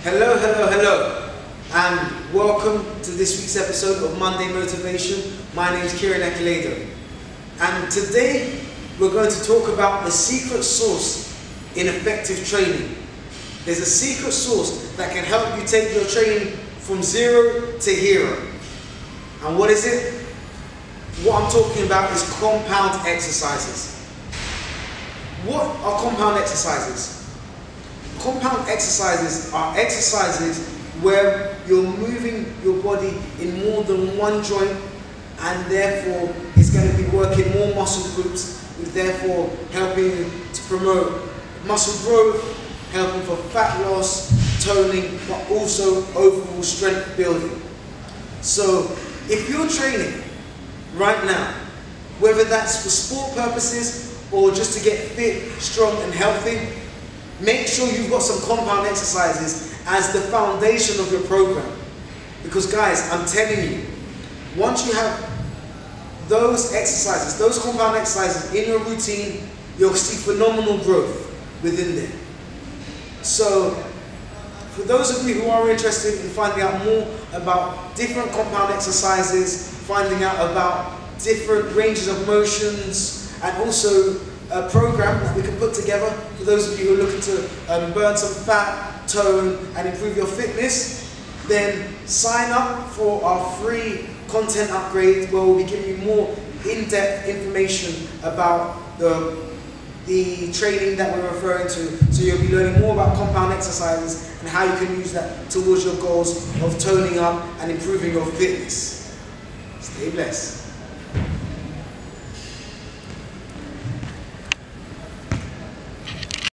Hello, hello, hello, and welcome to this week's episode of Monday Motivation. My name is Kieran Ekiledo, and today we're going to talk about the secret sauce in effective training. There's a secret sauce that can help you take your training from zero to hero. And what is it? What I'm talking about is compound exercises. What are compound exercises? Compound exercises are exercises where you're moving your body in more than one joint, and therefore it's going to be working more muscle groups, which therefore helping you to promote muscle growth, helping for fat loss, toning, but also overall strength building. So if you're training right now, whether that's for sport purposes or just to get fit, strong and healthy, make sure you've got some compound exercises as the foundation of your program. Because guys, I'm telling you, once you have those exercises, those compound exercises in your routine, you'll see phenomenal growth within there. So, for those of you who are interested in finding out more about different compound exercises, finding out about different ranges of motions, and also a program that we can put together for those of you who are looking to burn some fat, tone, and improve your fitness, then sign up for our free content upgrade where we'll be giving you more in-depth information about the training that we're referring to. So you'll be learning more about compound exercises and how you can use that towards your goals of toning up and improving your fitness. Stay blessed.